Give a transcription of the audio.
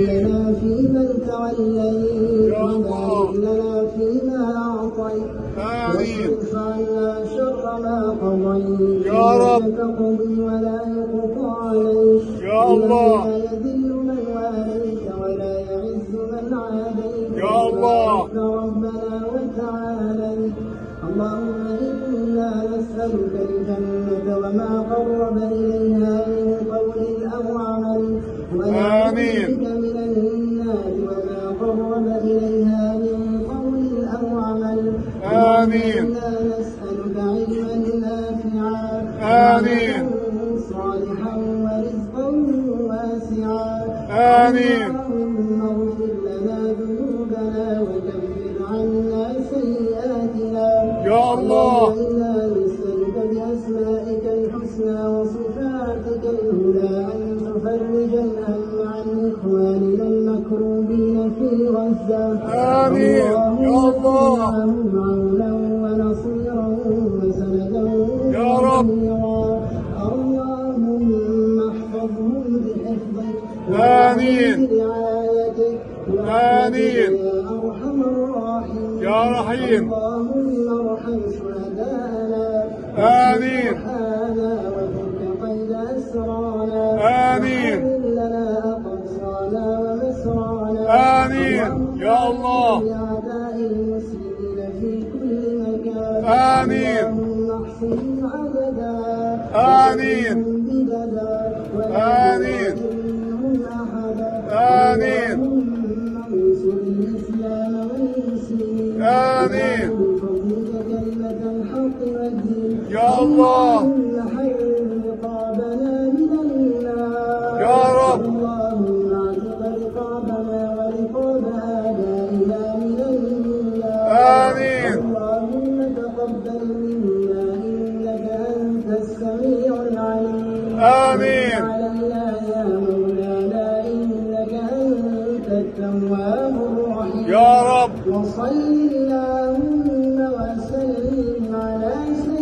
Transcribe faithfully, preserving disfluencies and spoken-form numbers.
لنا فيمن توليت وبارك لنا فيما أعطيت واصرف عنا شر ما قضيت يا رب تقضي ولا يقضى عليك يا الله لا يذل من واليت ولا يعز من عاديت يا الله ربنا وتعالى. اللهم إنا نسألك الجنة وما قرب إليها من قول أو عمل ونعوذ بك من النار وما قرب إليها من قول أو عمل. آمين. إنا نسألك علما نافعا آمين صالحا ورزقا واسعا. آمين. اللهم اغفر لنا ذنوبنا وكفر عنا سيئاتنا يا الله. إنا نسألك بأسمائك الحسنى وصفاتك الهدى أن تفرج الهم عن إخواننا المكروبين في غزة. آمين يا الله. اللهم عونا ونصيرا وسندا يا رب. اللهم احفظهم بحفظك آمين برعايتك آمين يا أرحم الراحمين يا رحيم. اللهم ارحم شهداءنا آمين وفك قيد أسرانا آمين وحلل لنا أقصانا ومسرانا. آمين يا الله. لأعداء المسلمين في كل مكان. آمين. اللهم احصهم عددا آمين بددا آمين ومنهم أحدا. آمين اللهم انصر الإسلام والمسلمين. آمين بفضلك كلمة الحق والدين. يا الله. اللهم حرر رقابنا من النار يا رب. اللهم اعتق رقابنا ورقاب آبائنا من النار. آمين. اللهم تقبل منا إنك أنت السميع العليم. آمين. علينا يا مولانا إنك أنت التواب الرحيم. يا رب. وصل اللهم وسلم على سيدنا